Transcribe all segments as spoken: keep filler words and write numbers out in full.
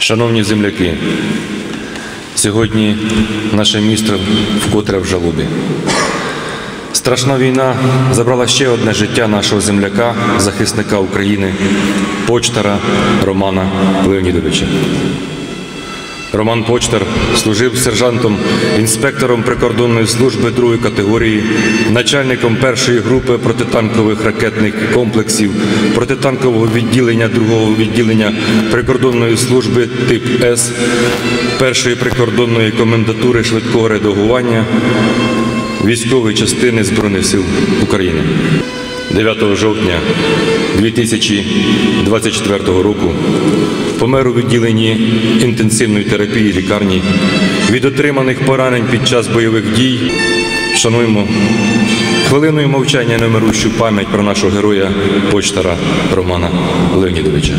Шановні земляки, сьогодні наше місто вкотре в жалобі. Страшна війна забрала ще одне життя нашого земляка, захисника України, почтара Романа Леонідовича. Роман Почтар служив сержантом-інспектором прикордонної служби другої категорії, начальником першої групи протитанкових ракетних комплексів, протитанкового відділення другого відділення прикордонної служби тип С, першої прикордонної комендатури швидкого реагування військової частини Збройних сил України. дев'ятого жовтня дві тисячі двадцять четвертого року помер у відділенні інтенсивної терапії лікарні від отриманих поранень під час бойових дій. Шануємо хвилиною мовчання немирущу пам'ять про нашого героя, почтара Романа Леонідовича.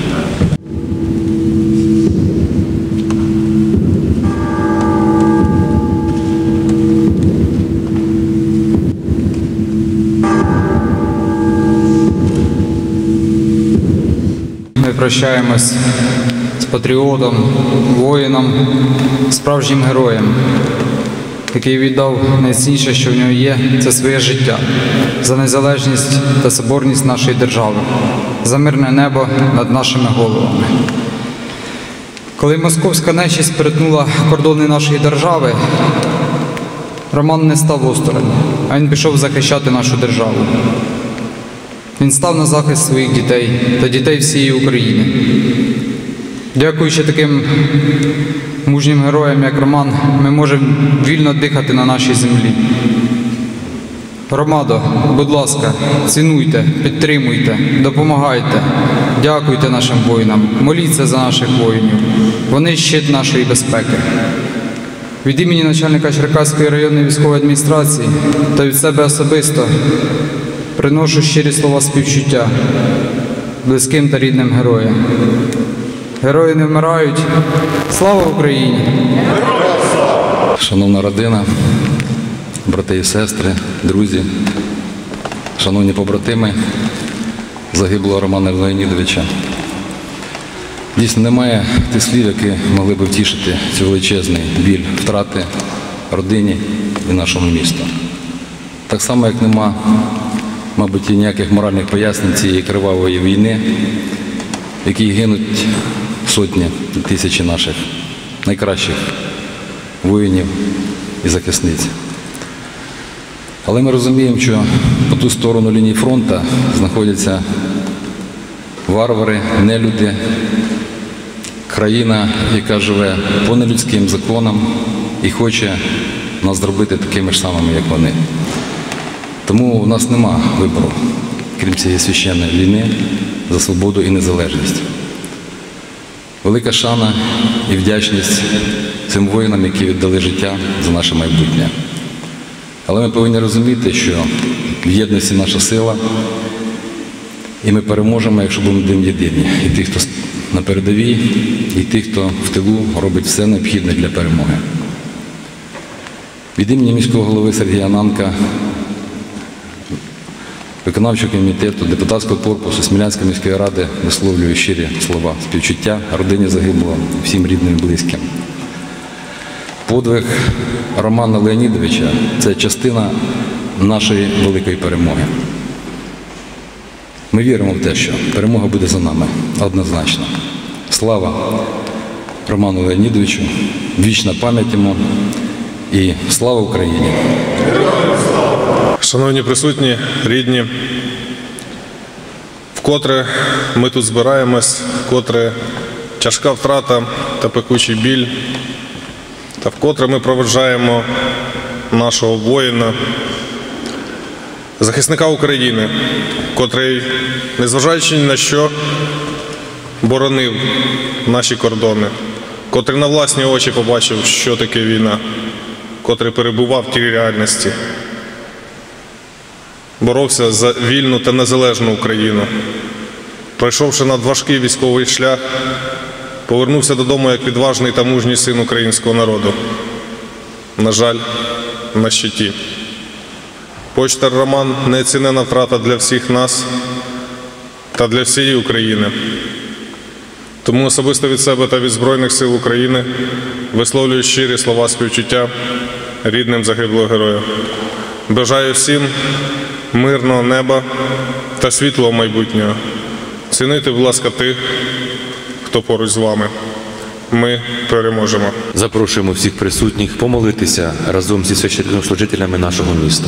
Ми прощаємось з патріотом, воїном, справжнім героєм, який віддав найцінніше, що в нього є, це своє життя, за незалежність та соборність нашої держави, за мирне небо над нашими головами. Коли московська нечисть перетнула кордони нашої держави, Роман не став осторонь, а він пішов захищати нашу державу. Він став на захист своїх дітей та дітей всієї України. Дякуючи таким мужнім героям, як Роман, ми можемо вільно дихати на нашій землі. Громадо, будь ласка, цінуйте, підтримуйте, допомагайте, дякуйте нашим воїнам, моліться за наших воїнів. Вони – щит нашої безпеки. Від імені начальника Черкаської районної військової адміністрації та від себе особисто приношу щирі слова співчуття близьким та рідним героям. Герої не вмирають. Слава Україні! Шановна родина, брати і сестри, друзі, шановні побратими загиблого Романа Леонідовича. Дійсно, немає тих слів, які могли б втішити цей величезний біль втрати родині і нашому місту. Так само, як нема, мабуть, і ніяких моральних пояснень цієї кривавої війни, в якій гинуть сотні, тисячі наших найкращих воїнів і захисниць. Але ми розуміємо, що по ту сторону лінії фронту знаходяться варвари, нелюди, країна, яка живе по нелюдським законам і хоче нас зробити такими ж самими, як вони. Тому у нас нема вибору, крім цієї священної війни, за свободу і незалежність. Велика шана і вдячність цим воїнам, які віддали життя за наше майбутнє. Але ми повинні розуміти, що в єдності наша сила, і ми переможемо, якщо будемо єдині. І тих, хто на передовій, і тих, хто в тилу робить все необхідне для перемоги. Від імені міського голови Сергія Нанка, виконавчого комітету, депутатського корпусу Смілянської міської ради висловлюю щирі слова співчуття родині загиблого, всім рідним і близьким. Подвиг Романа Леонідовича – це частина нашої великої перемоги. Ми віримо в те, що перемога буде за нами, однозначно. Слава Роману Леонідовичу, вічна пам'ять йому і слава Україні! Шановні присутні, рідні, вкотре ми тут збираємось, вкотре тяжка втрата та пекучий біль, та вкотре ми проведжаємо нашого воїна, захисника України, котрий, незважаючи ні на що, боронив наші кордони, котрий на власні очі побачив, що таке війна, котрий перебував в тій реальності. Боровся за вільну та незалежну Україну. Пройшовши надважкий військовий шлях, повернувся додому як відважний та мужній син українського народу. На жаль, на щиті. Почтар Роман – неоцінена втрата для всіх нас та для всієї України. Тому особисто від себе та від Збройних сил України висловлюю щирі слова співчуття рідним загиблого героя. Бажаю всім мирного неба та світлого майбутнього. Цінуйте, будь ласка, тих, хто поруч з вами. Ми переможемо. Запрошуємо всіх присутніх помолитися разом зі священнослужителями нашого міста.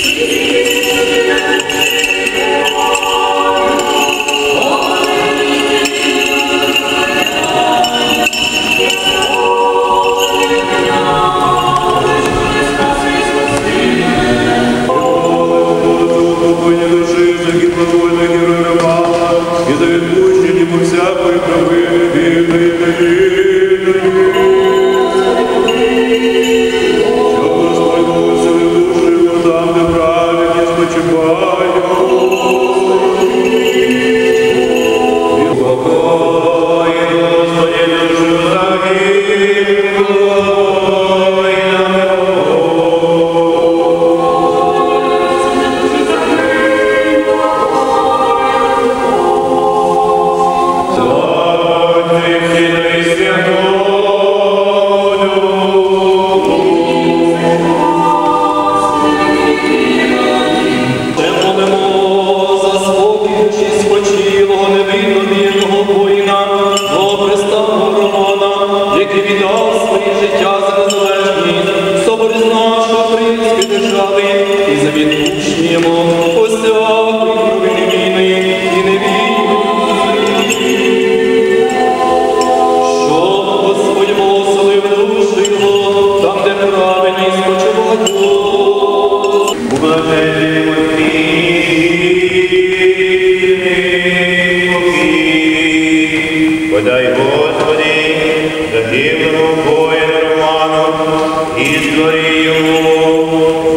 Подай, Господи, загиблому воїну Роману і створі йому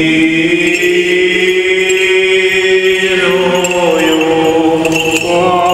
вірою.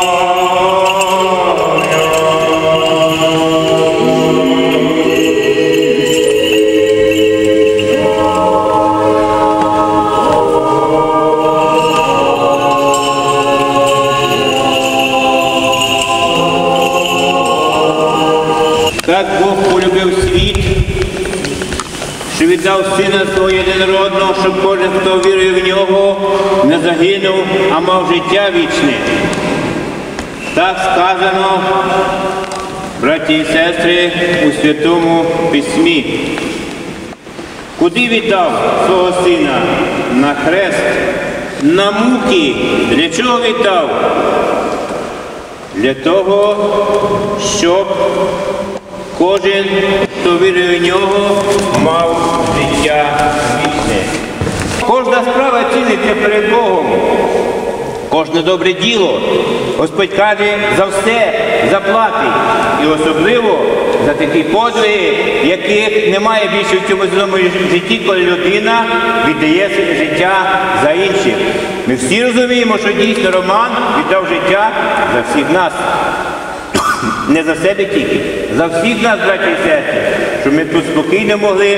Так Бог полюбив світ, що віддав Сина Свого єдинородного, щоб кожен, хто вірує в Нього, не загинув, а мав життя вічне. Так сказано, браті і сестри, у Святому Письмі. Куди віддав свого Сина? На хрест, на муки. Для чого віддав? Для того, щоб кожен, хто вірує в Нього, мав життя вічне. Кожна справа ціниться перед Богом. Кожне добре діло. Господь каже, за все заплатить. І особливо за такі подвиги, яких немає більше в цьому земному житті, коли людина віддає своє життя за інших. Ми всі розуміємо, що дійсно Роман віддав життя за всіх нас. Не за себе тільки, за всіх нас, браті і сестри, щоб ми тут спокійно могли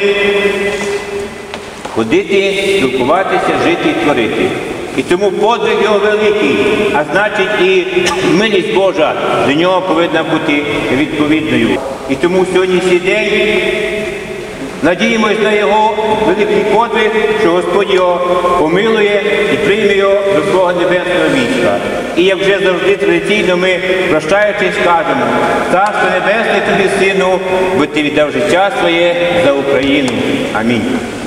ходити, спілкуватися, жити і творити. І тому подвиг його великий, а значить і милість Божа до нього повинна бути відповідною. І тому сьогоднішній день надіємось на його великий подвиг, що Господь його помилує і прийме його до свого небесного війська. І як вже завжди традиційно ми, прощаючись, кажемо: Царство Небесне тобі, Сину, бо ти віддав життя своє за Україну. Амінь.